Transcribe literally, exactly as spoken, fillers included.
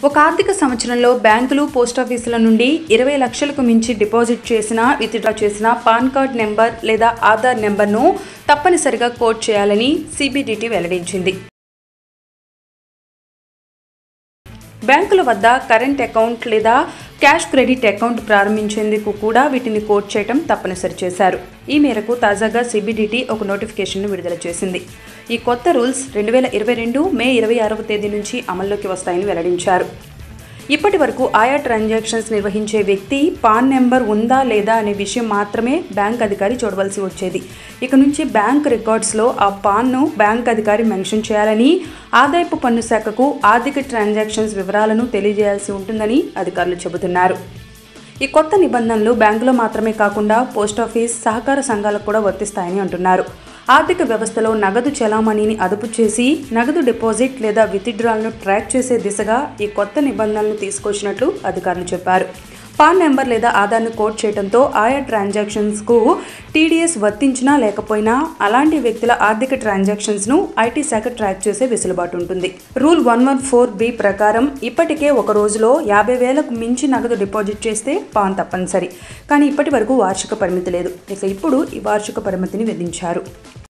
ఒక ఆర్థిక సంవత్సరంలో బ్యాంకులు, పోస్టాఫీసుల నుండి ఇరవై లక్షలకు మించి డిపాజిట్ చేసిన, విత్డ్రా చేసిన పాన్ కార్డ్ నెంబర్ లేదా ఆధార్ నెంబర్ను తప్పనిసరిగా కోడ్ చేయాలని సిబిడిటి వెల్లడించింది. బ్యాంకుల వద్ద కరెంట్ అకౌంట్ లేదా క్యాష్ క్రెడిట్ అకౌంట్ ప్రారంభించేందుకు కూడా వీటిని కోడ్ చేయడం తప్పనిసరి చేశారు. ఈ మేరకు తాజాగా సిబిడిటి ఒక నోటిఫికేషన్ను విడుదల చేసింది. ఈ కొత్త రూల్స్ రెండు వేల ఇరవై రెండు మే ఇరవై ఆరవ తేదీ నుంచి అమల్లోకి వస్తాయని వెల్లడించారు. ఇప్పటి వరకు ఆయా ట్రాన్సాక్షన్స్ నిర్వహించే వ్యక్తి పాన్ నెంబర్ ఉందా లేదా అనే విషయం మాత్రమే బ్యాంక్ అధికారి చూడవలసి వచ్చేది. ఇక నుంచి బ్యాంక్ రికార్డ్స్లో ఆ పాన్ను బ్యాంక్ అధికారి మెన్షన్ చేయాలని, ఆదాయపు పన్ను శాఖకు ఆర్థిక ట్రాన్సాక్షన్స్ వివరాలను తెలియజేయాల్సి ఉంటుందని అధికారులు చెబుతున్నారు. ఈ కొత్త నిబంధనలు బ్యాంకులో మాత్రమే కాకుండా పోస్టాఫీస్, సహకార సంఘాలకు కూడా వర్తిస్తాయని అంటున్నారు. ఆర్థిక వ్యవస్థలో నగదు చలామణిని అదుపు చేసి నగదు డిపాజిట్ లేదా విత్డ్రాలను ట్రాక్ చేసే దిశగా ఈ కొత్త నిబంధనలను తీసుకొచ్చినట్లు అధికారులు చెప్పారు. పాన్ నెంబర్ లేదా ఆధార్ను కోడ్ చేయడంతో ఆయా ట్రాన్సాక్షన్స్కు టీడీఎస్ వర్తించినా లేకపోయినా అలాంటి వ్యక్తుల ఆర్థిక ట్రాన్సాక్షన్స్ను ఐటీ శాఖ ట్రాక్ చేసే వెసులుబాటు ఉంటుంది. Rule one one four B ప్రకారం ఇప్పటికే ఒక రోజులో యాభై వేలకు మించి నగదు డిపాజిట్ చేస్తే పాన్ తప్పనిసరి. కానీ ఇప్పటి వరకు వార్షిక పరిమితి లేదు. ఇక ఇప్పుడు ఈ వార్షిక పరిమితిని విధించారు.